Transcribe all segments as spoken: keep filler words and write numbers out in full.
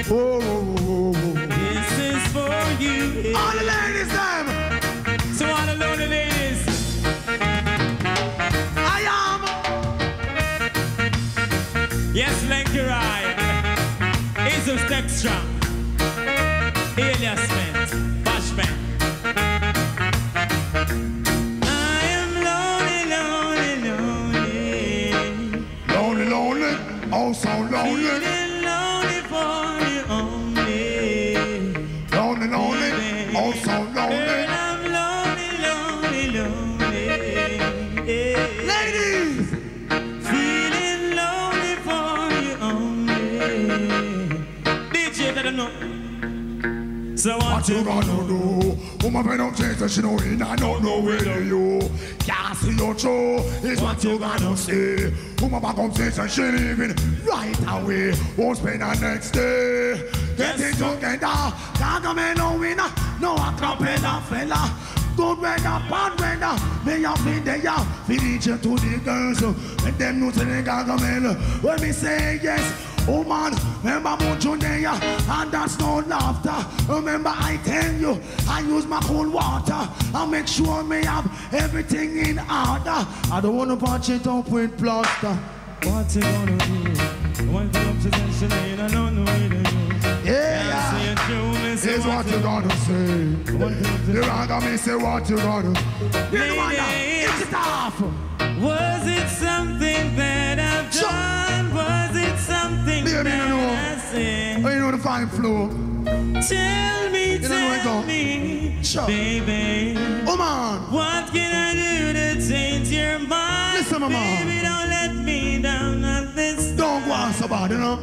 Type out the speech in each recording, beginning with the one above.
Oh, oh, oh, oh. This is for you. All the ladies, them. So all the lonely ladies. I am. Yes, Lenky Ride. Jesus Textra. Elias Smith. Bashman. I am lonely, lonely, lonely. Lonely, lonely. Oh, so lonely. Feeling lonely for you only. Lonely, lonely. Oh, so lonely. Girl, I'm lonely, lonely, lonely. Yeah. Ladies. Feeling lonely for you only. D J, let them know. So what, What you gonna do? Woman, when I'm chasing, she know it, I don't know where to you. Can't see your show, is what you gonna say. Woman, back on station, she leaving right away. Won't spend the next day. Getting together, can't come in no winner. No, I can't pay the fella. Good weather, bad weather, me have been there. Finish it to the girls, and them know to the gargamel. When me say yes, oh man, remember Mojo there, and that's no laughter. Remember I tell you, I use my cool water. I make sure me have everything in order. I don't wanna patch it up with plaster. what you gonna do? One thing up to tension, and I don't know where to go. Yeah, here's what you gonna say. You rather me say what you gonna. Lady, it's it off. Was it something that I've done? Was it something Baby, that you know. I said? Oh, you know the fine flow. Tell me, You don't know it, tell though. me, Sure. baby. Oh man, What can I do to change your mind? Listen, mama. Baby, don't let me down on this. don't go on so bad, you know.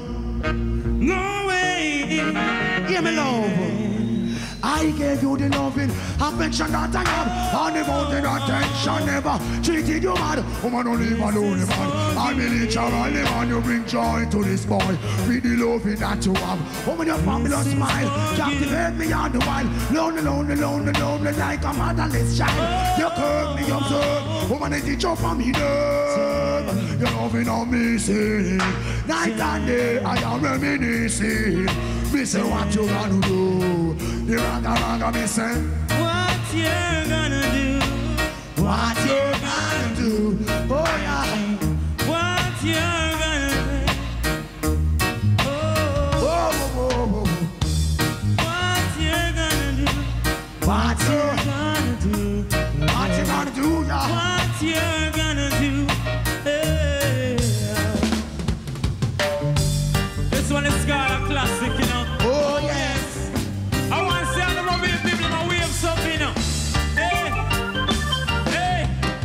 No way. Give me love. I gave you the loving, affection that I have. And devoted attention, never treated you bad. Woman, don't leave alone, man. I'm literally man, you bring joy to this boy. With the loving that you have. Woman, your fabulous smile captivate me on the while. Lonely, lonely, lonely, lonely, like a motherless child. You curve me absurd. Woman, I teach you from me nerve. You're loving on me, see. Night and day, I am reminiscing. Me say what you gonna do. The ragga ragga me say What you gonna do? what you gonna do. Oh yeah. What you gonna do? Oh, Oh, oh, oh, oh. what you gonna do? What you Gonna do? what you gonna do, yeah. What you gonna do? Hey. This one is called a classic, you know. Oh yes. I want to see all the Robin people in my way of something, you know. Hey, hey.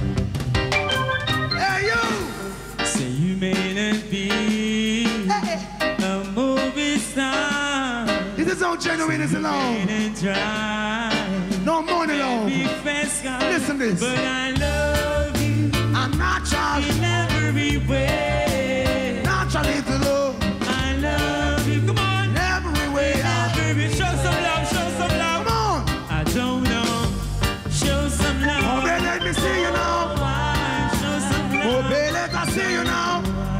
Hey you. Say you may not be Hey. a movie star. This is how genuine is alone. And try. No money love. Be fast, Listen this. but I love you I'm natural. in every way. Naturally to love. I love you. Come on. In every way. Baby, show some love, show some love. Come on. I don't know. Show some love. Oh baby, let me see you now. Why? Show some love. Oh baby, let me see you now.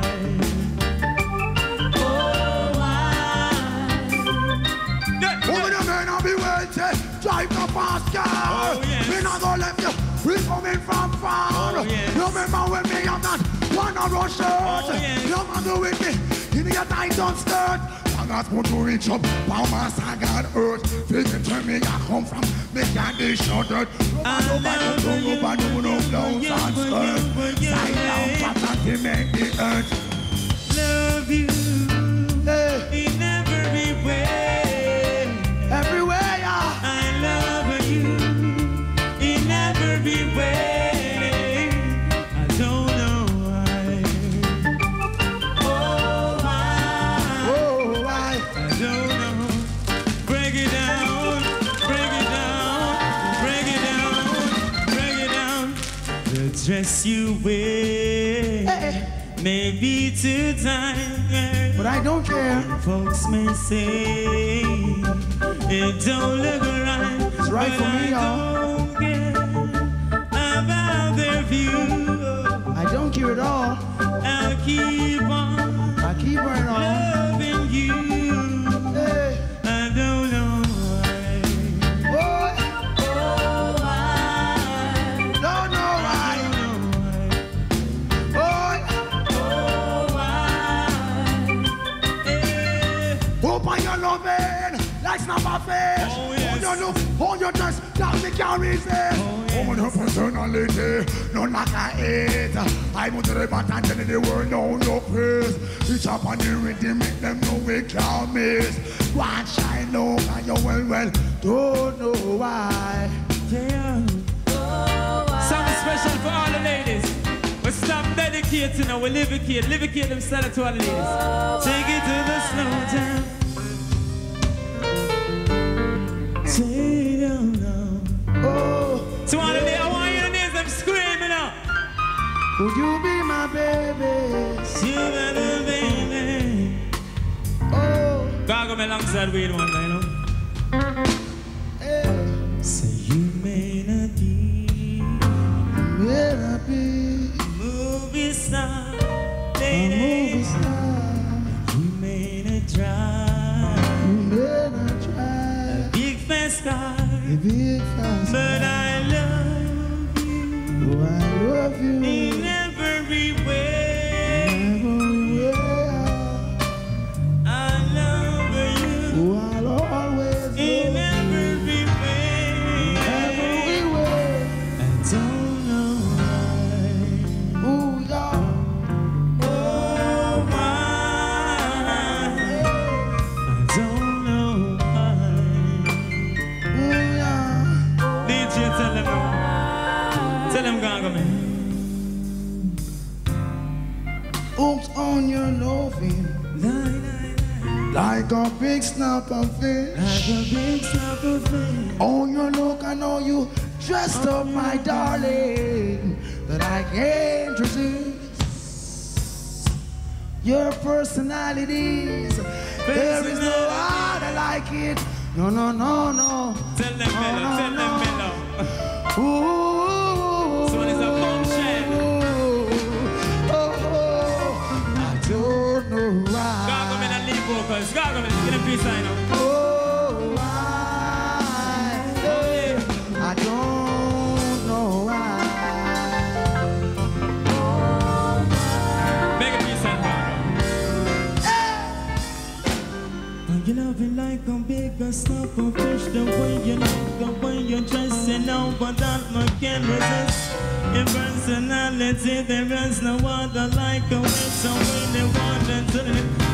Oh, why? Woman, you may not be wealthy. Drive the fast car. Oh, yes. We not gonna let you. We coming from far. Oh, yes. Remember when me have that one on our shirt. Oh, yes. You gonna do with me in your tight on skirt. I got put to reach up. Palmas I got hurt. Figure tell me I come from. Me can't be shorted. Nobody don't nobody do no blouse and skirt. Side down fat and make the earth. Love you Hey, in every way. everywhere, yeah. I love you in every way. I don't know why. Oh, why? Oh, why? I don't know. Break it down, break it down, break it down, break it down. The dress you wear Hey, may be too tight, but I don't care. folks may say it don't look right. It's right but for me, I y'all. don't care about their view. I don't care at all. I'll keep on I keep right on. loving you. Hey. moving like snapper fish. Oh, yes. On your look, on your dress, that me can resist. Oh, yes. On your personality, no matter it. I want to the button telling the world no no praise. It's up on the rhythm, make them know we can't miss. One shine low and you well well don't know why. Yeah. Something special for all the ladies. We stop dedicating and we livicate, livicate them style to all the ladies. Take it to the slow down. Take it down now. Oh. So all the ladies, I want you to dance them screaming out. Could you be my baby? You better baby. Oh. God go me alongside with one day, you know. Hey. Say you may not be, May not be movie star, a lady. movie star. You may not drive You may not try a big fast car, a big fast, but I love you oh, I love you. in every way. Everywhere. I love you Oh, I'll always in love every you. way. Everywhere. I don't know why. Oh, yeah. Oh, why? I don't know why. Oh, yeah. D J, tell them, tell them, Gaga, man. Hooked on your loving Lie, lie, lie. like a big snapper fish. Like a big slap of fish. On your look, I know you dressed up, my darling, that I can't resist. Your personalities, there is no other like it. No, no, no, no. Tell them, No, Mellow, no, tell them, no. Mellow. Ooh, So it's a bombshell. oh, oh, I don't know why. Gaga, man, and lead vocals. Gaga, man, get a peace sign up. Oh, why? I don't know why. Make a peace sign, Gaga. When you love it like a big snap of fish, the way you look, the way you dress, you know, but that man can't resist. In personality, there is no other like a way, so when they want to